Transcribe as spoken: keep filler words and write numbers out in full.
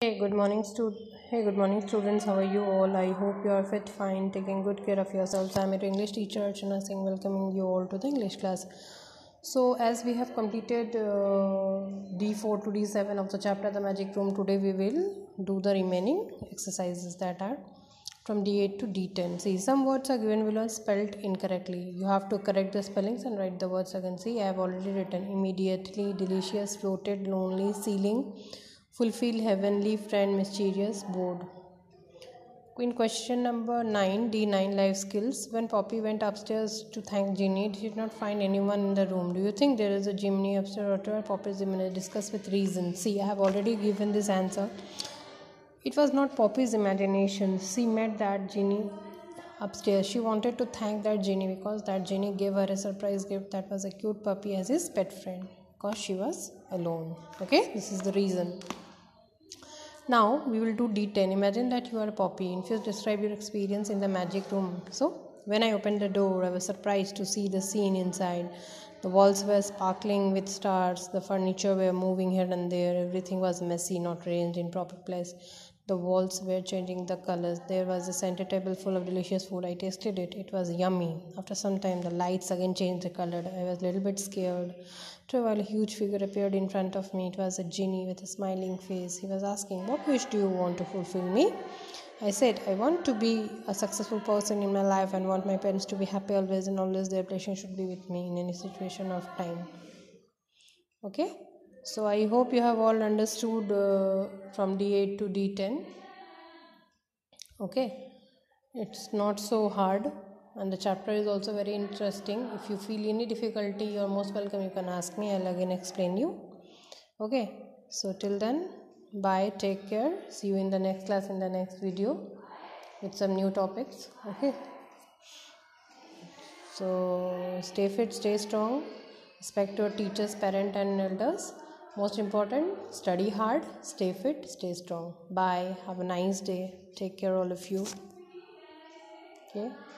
Hey, good morning, stud. Hey, good morning, students. How are you all? I hope you are fit, fine, taking good care of yourselves. I am your English teacher Archana Singh, welcoming you all to the English class. So, as we have completed uh, D four to D seven of the chapter The Magic Room, today we will do the remaining exercises that are from D eight to D ten. See, some words are given below spelled incorrectly. You have to correct the spellings and write the words again. See, I have already written immediately, delicious, floated, lonely, ceiling, fulfill, heavenly, friend, mysterious, bored. In question number nine, D nine, life skills. When Poppy went upstairs to thank Ginny, she did not find anyone in the room. Do you think there is a chimney upstairs or Poppy's imagination? Discuss with reason. See, I have already given this answer. It was not Poppy's imagination. She met that Ginny upstairs. She wanted to thank that Ginny because that Ginny gave her a surprise gift that was a cute puppy as his pet friend because she was alone. Okay, this is the reason. Now we will do D ten. Imagine that you are a Poppy. Infuse, describe your experience in the magic room. So when I opened the door, I was surprised to see the scene inside. The walls were sparkling with stars. The furniture were moving here and there. Everything was messy, not arranged in proper place. The walls were changing the colors. There was a center table full of delicious food. I tasted it. It was yummy. After some time, the lights again changed the color. I was a little bit scared. After a while, a huge figure appeared in front of me. It was a genie with a smiling face. He was asking, "What wish do you want to fulfill me?" I said, "I want to be a successful person in my life and want my parents to be happy always and always their blessing should be with me in any situation of time." Okay, so I hope you have all understood uh, from D eight to D ten. Okay, it's not so hard and the chapter is also very interesting. If you feel any difficulty, you're most welcome. You can ask me. I'll again explain you. Okay, so till then, bye, take care, see you in the next class in the next video with some new topics. Okay, so stay fit, stay strong, respect your teachers, parents and elders. Most important, study hard, stay fit, stay strong. Bye, have a nice day, take care all of you. Okay.